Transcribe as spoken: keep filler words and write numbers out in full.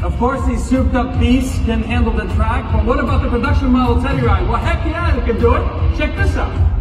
Of course, these souped-up beasts can handle the track, but what about the production model Teddy Ride? Well, heck yeah, they can do it. Check this out.